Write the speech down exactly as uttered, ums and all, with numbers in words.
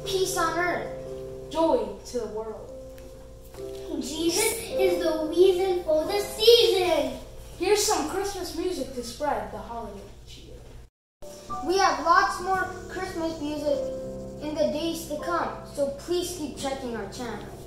peace on earth, joy to the world. Jesus is the reason for the season. Here's some Christmas music to spread the holiday cheer. We have lots more Christmas music in the days to come, so please keep checking our channel.